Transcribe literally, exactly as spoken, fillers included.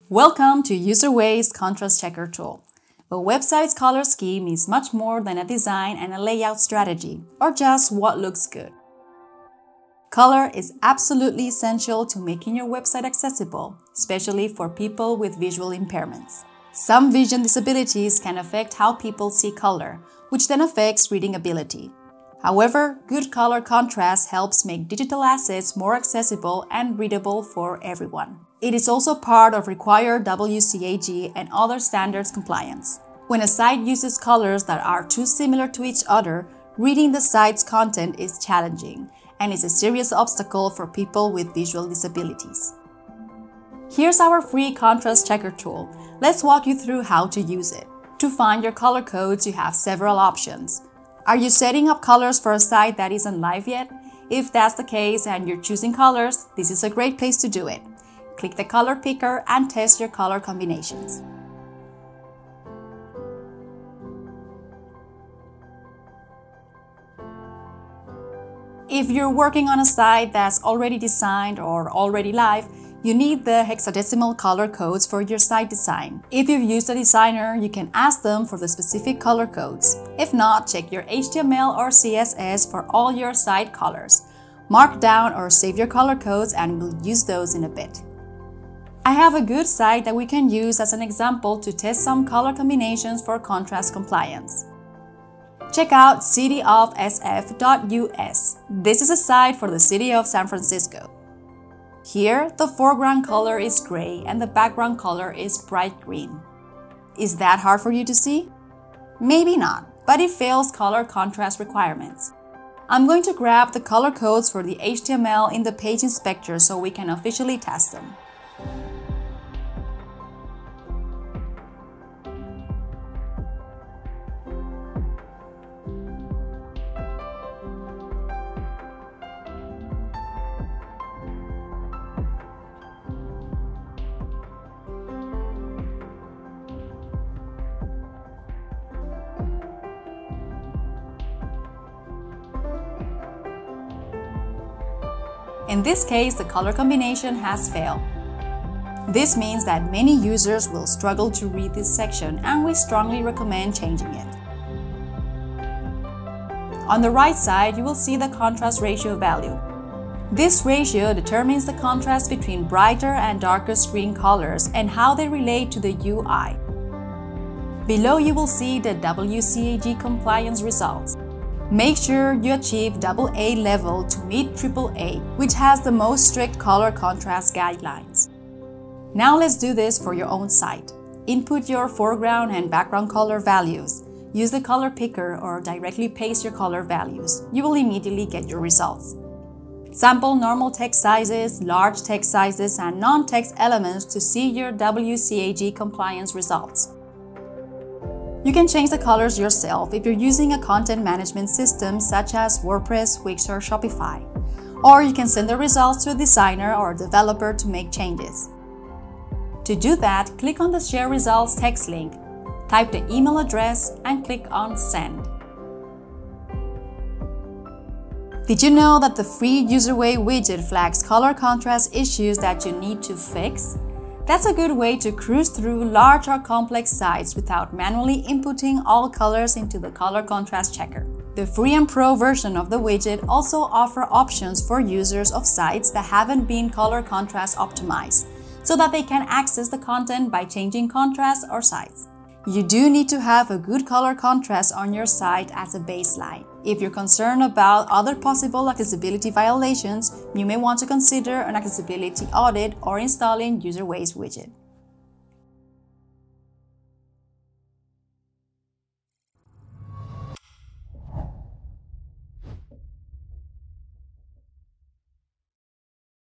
Welcome to UserWay's Contrast Checker tool. A website's color scheme is much more than a design and a layout strategy, or just what looks good. Color is absolutely essential to making your website accessible, especially for people with visual impairments. Some vision disabilities can affect how people see color, which then affects reading ability. However, good color contrast helps make digital assets more accessible and readable for everyone. It is also part of required W C A G and other standards compliance. When a site uses colors that are too similar to each other, reading the site's content is challenging and is a serious obstacle for people with visual disabilities. Here's our free contrast checker tool. Let's walk you through how to use it. To find your color codes, you have several options. Are you setting up colors for a site that isn't live yet? If that's the case and you're choosing colors, this is a great place to do it. Click the color picker and test your color combinations. If you're working on a site that's already designed or already live, you need the hexadecimal color codes for your site design. If you've used a designer, you can ask them for the specific color codes. If not, check your H T M L or C S S for all your site colors. Mark down or save your color codes and we'll use those in a bit. I have a good site that we can use as an example to test some color combinations for contrast compliance. Check out city of s f dot u s. This is a site for the city of San Francisco. Here, the foreground color is gray and the background color is bright green. Is that hard for you to see? Maybe not, but it fails color contrast requirements. I'm going to grab the color codes for the H T M L in the page inspector so we can officially test them. In this case, the color combination has failed. This means that many users will struggle to read this section, and we strongly recommend changing it. On the right side, you will see the contrast ratio value. This ratio determines the contrast between brighter and darker screen colors and how they relate to the U I. Below, you will see the W C A G compliance results. Make sure you achieve double A level to meet triple A, which has the most strict color contrast guidelines. Now let's do this for your own site. Input your foreground and background color values. Use the color picker or directly paste your color values. You will immediately get your results. Sample normal text sizes, large text sizes, and non-text elements to see your W C A G compliance results. You can change the colors yourself if you're using a content management system such as WordPress, Wix, or Shopify. Or you can send the results to a designer or a developer to make changes. To do that, click on the Share Results text link, type the email address, and click on Send. Did you know that the free UserWay widget flags color contrast issues that you need to fix? That's a good way to cruise through large or complex sites without manually inputting all colors into the color contrast checker. The free and pro version of the widget also offers options for users of sites that haven't been color contrast optimized, so that they can access the content by changing contrast or size. You do need to have a good color contrast on your site as a baseline. If you're concerned about other possible accessibility violations, you may want to consider an accessibility audit or installing UserWay's widget.